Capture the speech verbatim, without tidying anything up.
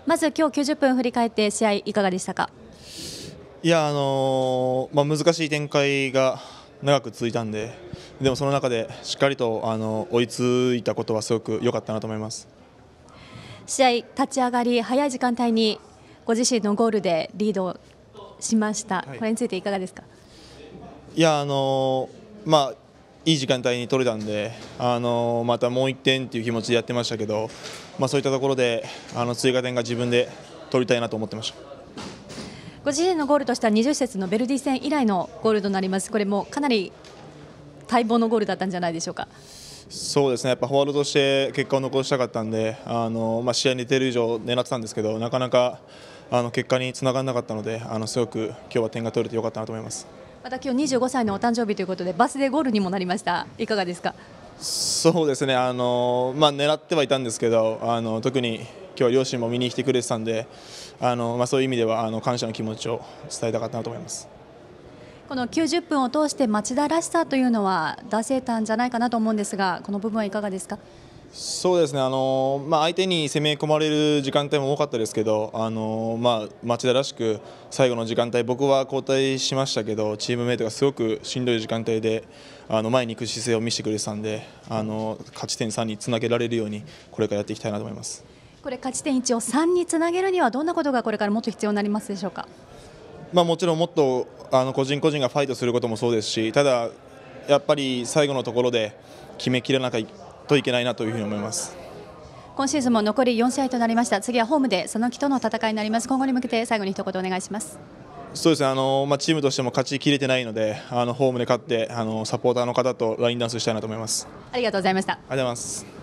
まず今日きゅうじゅっぷん振り返って試合いかがでしたか？ いや、あのーまあ、難しい展開が長く続いたんで、でもその中でしっかりと、あの追いついたことはすごく良かったなと思います。 試合立ち上がり早い時間帯にご自身のゴールでリードしました、はい、これについていかがですか？ いや、あのー、まあいい時間帯に取れたんで、あのー、またもういってんという気持ちでやってましたけど、まあ、そういったところであの追加点が自分で取りたいなと思ってました。 ご自身のゴールとしてはにじゅっ節のベルディ戦以来のゴールとなります。これもかなり待望のゴールだったんじゃないでしょうか？ そうですね、やっぱフォワードとして結果を残したかったんで、あの、まあ、試合に出てる以上狙ってたんですけど、なかなかあの結果につながらなかったので、あのすごく今日は点が取れてよかったなと思います。 また今日にじゅうごさいのお誕生日ということでバースデーゴールにもなりました。いかがですか？ そうですね、あの、まあ、狙ってはいたんですけど、あの特に今日は両親も見に来てくれてたんで、あの、まあ、そういう意味ではあの感謝の気持ちを伝えたかったなと思います。 このきゅうじゅっぷんを通して町田らしさというのは出せたんじゃないかなと思うんですが、この部分はいかがですか？ そうですね、あのまあ、相手に攻め込まれる時間帯も多かったですけど、あのまあ、町田らしく最後の時間帯、僕は交代しましたけど、チームメートがすごくしんどい時間帯であの前に行く姿勢を見せてくれてたんで、あの勝ち点さんにつなげられるようにこれからやっていきたいなと思います。 これ勝ち点いちをさんにつなげるにはどんなことがこれからもっと必要になりますでしょうか？ まあ、もちろんもっとあの個人個人がファイトすることもそうですし、ただやっぱり最後のところで決めきらなきゃといけないなというふうに思います。 今シーズンも残りよん試合となりました。次はホームで佐野木との戦いになります。今後に向けて最後に一言お願いします。 そうですね、あのまあ、チームとしても勝ちきれてないので、あのホームで勝ってあのサポーターの方とラインダンスしたいなと思います。 ありがとうございました。 ありがとうございます。